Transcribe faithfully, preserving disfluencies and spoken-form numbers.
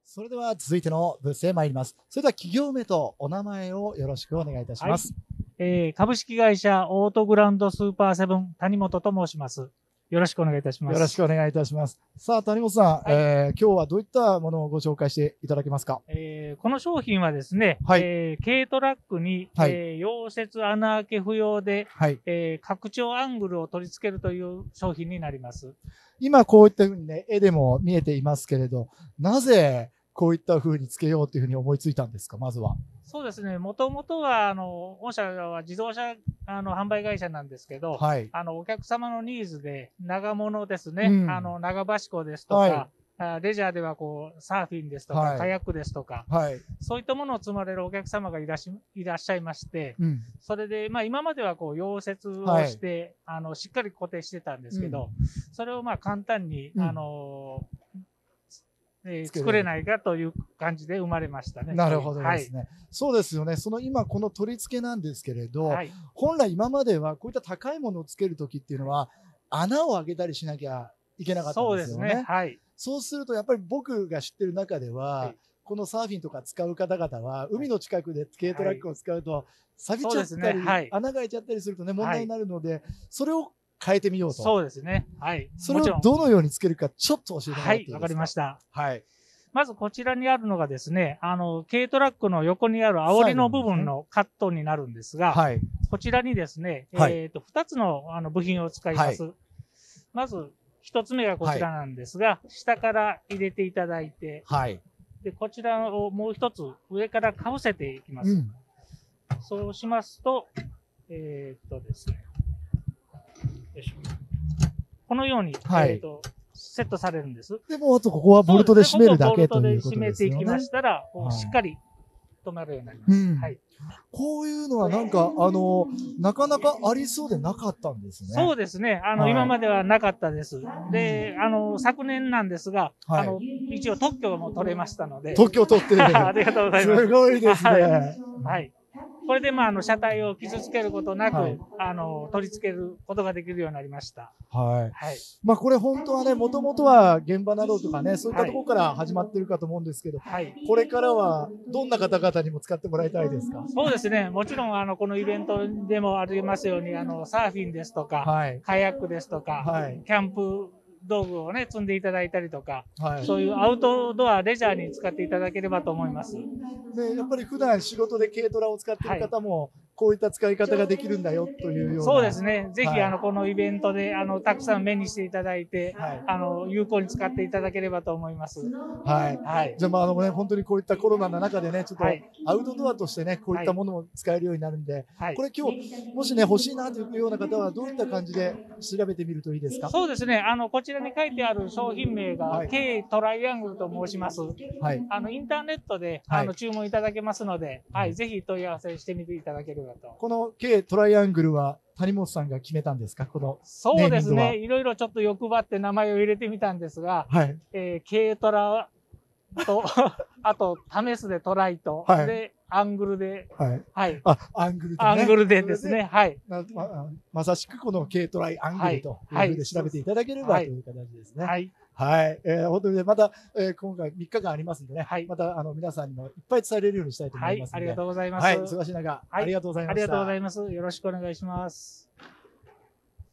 それでは続いてのブースへ参ります。それでは企業名とお名前をよろしくお願いいたします。 はい、えー、株式会社オートグランドスーパーセブン谷本と申します。よろしくお願いいたします。 よろしくお願いいたします。さあ、谷本さん、はい、えー、今日はどういったものをご紹介していただけますか？ えー、この商品はですね、 はい、 えー、軽トラックに、はい、えー、溶接穴開け不要で、はい、えー、拡張アングルを取り付けるという商品になります。 今こういったふうにね、絵でも見えていますけれど、なぜこういった風につけようというふうに思いついたんですか、まずは。 そうですね、もともとは、あの、御社は自動車あの販売会社なんですけど、はい、あの、お客様のニーズで、長物ですね、うん、あの、長橋湖ですとか、はい、レジャーではこう、サーフィンですとか、はい、カヤックですとか、はい、そういったものを積まれるお客様がいらっしいらっしゃいまして、うん、それで、まあ、今まではこう、溶接をして、はい、あの、しっかり固定してたんですけど、うん、それをまあ、簡単に、うん、あの、えー、作れないかという感じで生まれましたね。 なるほどですね。はい、そうですよね。その今この取り付けなんですけれど、はい、本来今まではこういった高いものをつけるときっていうのは穴を開けたりしなきゃいけなかったんですよね。そうですね。はい。そうするとやっぱり僕が知ってる中では、はい、このサーフィンとか使う方々は海の近くで軽トラックを使うと錆びちゃったり、ね、はい、穴が開いちゃったりするとね問題になるので、それを変えてみようと。 そうですね。はい。 それをどのようにつけるか、ちょっと教えてもらっていいですか？はい、 わかりました。 はい。 まずこちらにあるのがですね、あの、軽トラックの横にある煽りの部分のカットになるんですが、はい、こちらにですね、はい、えっと、二つのあの部品を使います。はい、まず、一つ目がこちらなんですが、はい、下から入れていただいて、はい、で、こちらをもう一つ上からかぶせていきます。うん、そうしますと、えー、っとですね、よいしょ。このように、はい、えー、っと、セットされるんです。 でも、あとここはボルトで締めるだけということですよね。 ボルトで締めていきましたら、はい、しっかり止まるようになります。うん、はい。 こういうのはなんか、あの、なかなかありそうでなかったんですね。 そうですね。あの、はい、今まではなかったです。で、あの、昨年なんですが、はい、あの、一応特許も取れましたので。 特許取ってる。 ありがとうございます。 すごいですね。はい。 はい、これで、まあ、あの、車体を傷つけることなく、はい、あの、取り付けることができるようになりました。 はい。はい。まあ、これ本当はね、もともとは現場などとかね、そういったところから始まってるかと思うんですけど、はい、これからはどんな方々にも使ってもらいたいですか？ そうですね。もちろん、あの、このイベントでもありますように、あの、サーフィンですとか、はい、カヤックですとか、はい、キャンプ道具をね、積んでいただいたりとか、はい、そういうアウトドア、レジャーに使っていただければと思います。 で、やっぱり普段仕事で軽トラを使っている方も、はい、こういった使い方ができるんだよというような。 そうですね。ぜひ、はい、あの、このイベントで、あの、たくさん目にしていただいて、はい、あの、有効に使っていただければと思います。 はい。はい。じゃあ、まあ、あのね、本当にこういったコロナの中でね、ちょっとアウトドアとしてね、こういったものも使えるようになるんで、はい、これ今日、もしね、欲しいなというような方は、どういった感じで調べてみるといいですか？ そうですね。あの、こちらに書いてある商品名が、はい、K トライアングルと申します。はい。あの、インターネットで、はい、あの、注文いただけますので、はい、ぜひ問い合わせしてみていただければと。 この K トライアングルは谷本さんが決めたんですか？このそうですね。いろいろちょっと欲張って名前を入れてみたんですが、はい。えー、軽トラと、あと、試すでトライと、はい、で、アングルで、はい。はい。 あ、アングルで、 ね。アングルでですね。はい。 ま、まさしくこの軽トライアングルというふうで調べていただければ、はい、という形ですね。はい。はい。えー、本当にね、また、えー、今回みっかかんありますんでね、はい、また、あの、皆さんにもいっぱい伝えれるようにしたいと思いますので。 はい。ありがとうございます。 はい。忙しい中、はい、ありがとうございました。 ありがとうございます。よろしくお願いします。